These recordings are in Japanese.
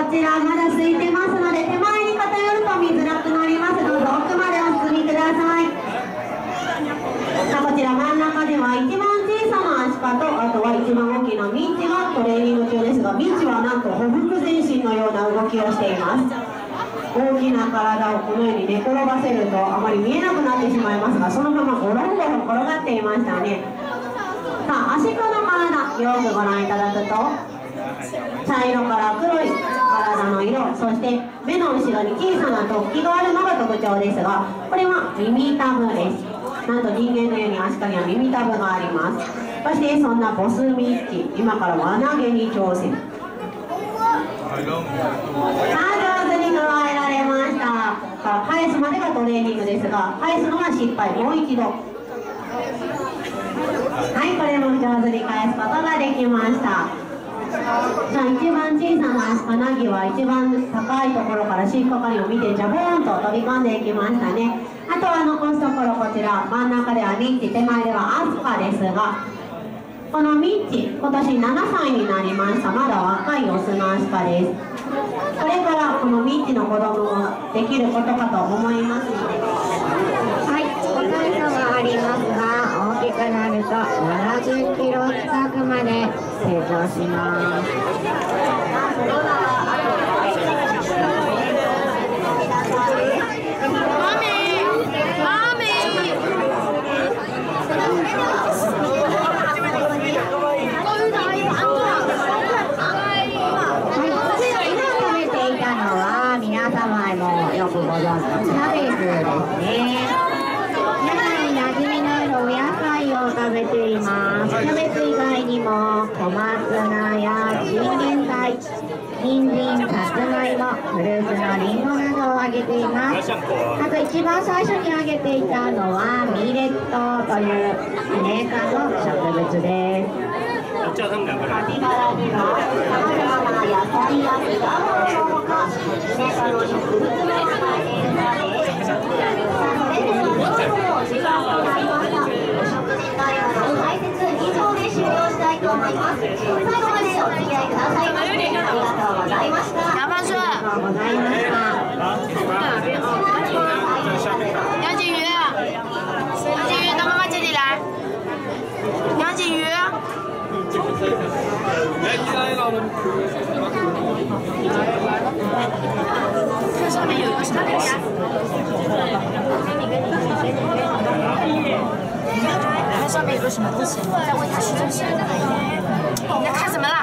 ちらまだ空いてますので、手前に偏ると見づらくなります。どうぞ奥までお進みください。さあ、こちら真ん中では一番小さなアシカと、あとは一番大きなミッチがトレーニング中ですが、ミッチはなんとほふく前進のような動きをしています。大きな体をこのように寝転ばせるとあまり見えなくなってしまいますが、そのままゴロンゴロン転がっていましたね。さあ、アシカの体よくご覧いただくと、茶色から黒い体の色、そして目の後ろに小さな突起があるのが特徴ですが、これは耳たぶです。なんと人間のようにアシカには耳たぶがあります。そしてそんなボスミッチ、今から輪投げに挑戦。上手に加えられました。返すまでがトレーニングですが、返すのは失敗。もう一度。はい、これも上手に返すことができました。じゃあ一番小さなアシカナギは一番高いところから飼育係を見てジャボーンと飛び込んでいきましたね。あとは残すところこちら、真ん中ではミッチ、手前ではアスカですが、このミッチ、今年7歳になりました。まだ若いオスのアシカです。これからこのミッチの子供もできることかと思いますので、 はい、個体差はありますが、大きくなると70キロ近くまで成長します。よくご存知のキャベツですね。野菜なじみのあるお野菜を食べています。キャベツ以外にも小松菜やチンゲン菜、人参、さつまいも、フルーツのリンゴなどをあげています。あと一番最初にあげていたのはミレットというイネ科の植物です。 カピバラにはさまざまな野菜や果物のほか、イネ科の植物も与えているのです。それではそろそろお時間となりました。お食事会話の解説以上で終了したいと思います。最後までお付き合いくださいましてありがとうございました。 ありがとうございました。杨景瑜，杨景瑜到妈妈这里来。杨景瑜。看上面有一个啥东西？看上面有个什么东西？再问他是不是？你在看什么啦？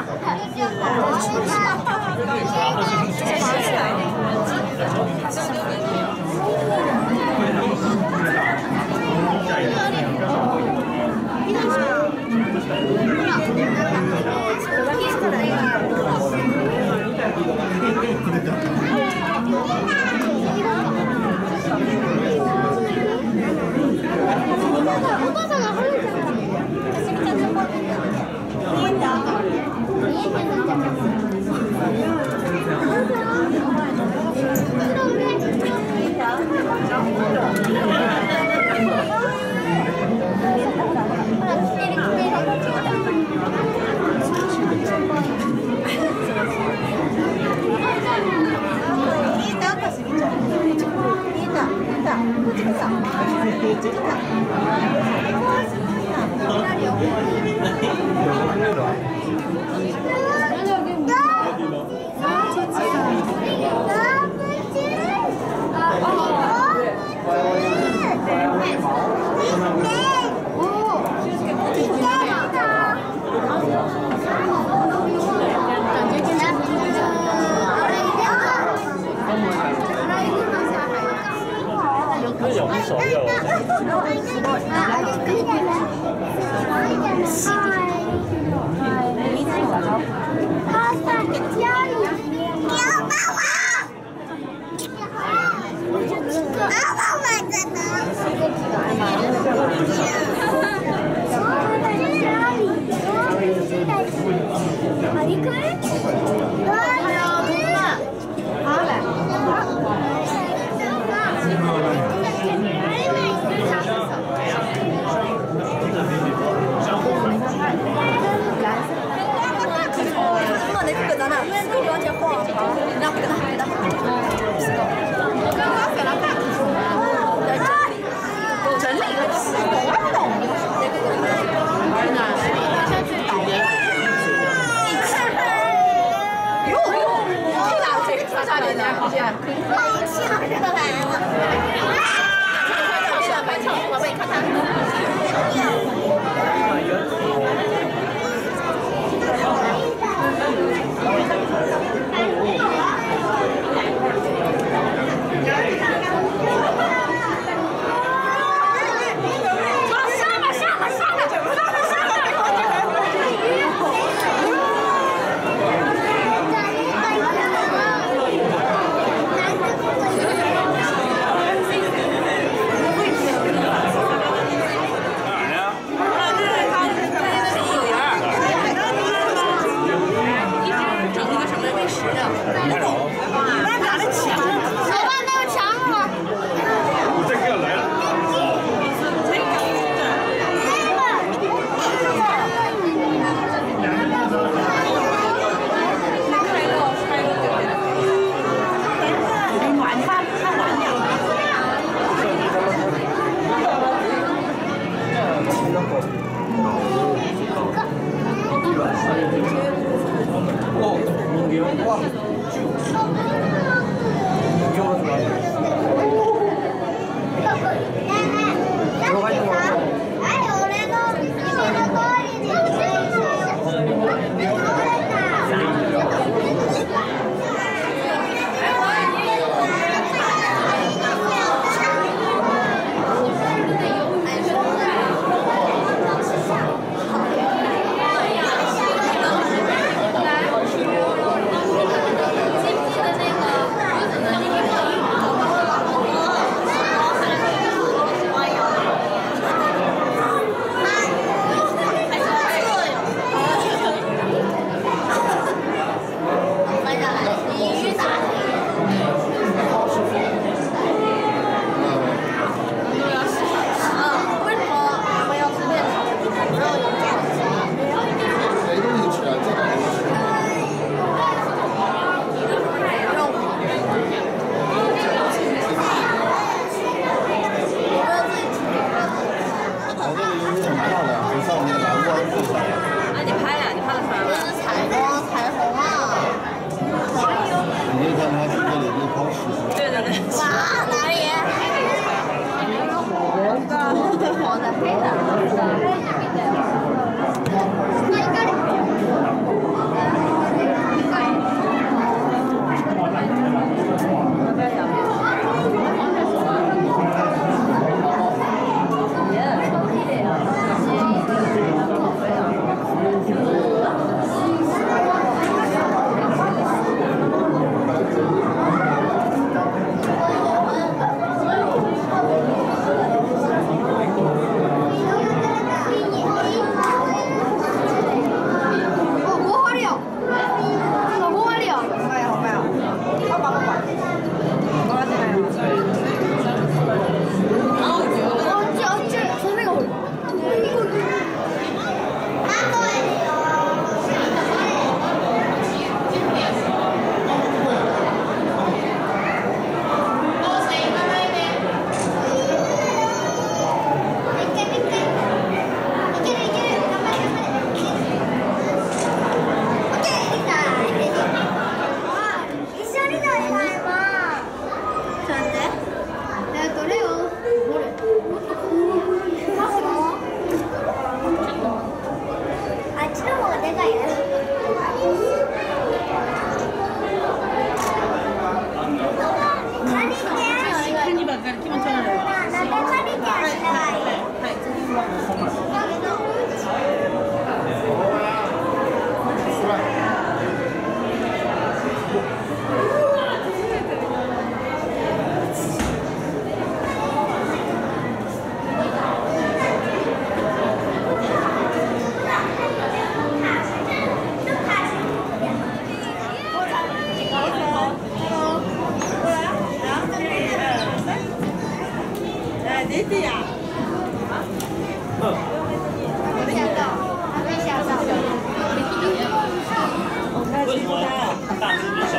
大只比小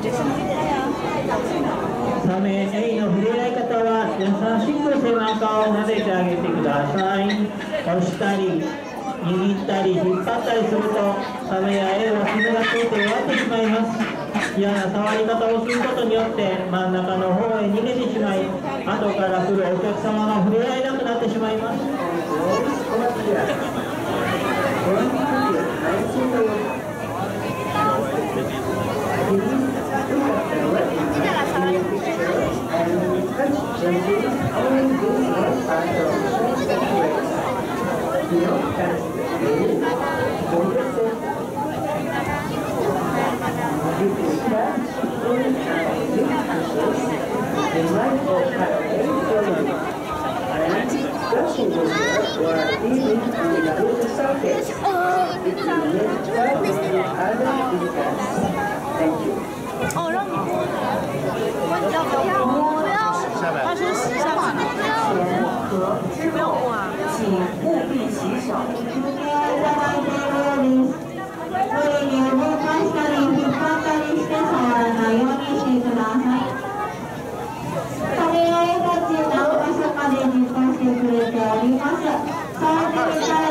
サメ、エイの触れ合い方は優しく背中を撫でてあげてください。押したり握ったり引っ張ったりするとサメやエイは傷がついて弱ってしまいます。嫌な触り方をすることによって真ん中の方へ逃げてしまい、後から来るお客様が触れ合えなくなってしまいます。 哦，让你过来。我要，他说洗下去。没有过啊。请务必洗手。 無理に動かしたり引っ張ったりして触らないようにしてください。サメやエイたち何箇所かで実行してくれております。触ってみたい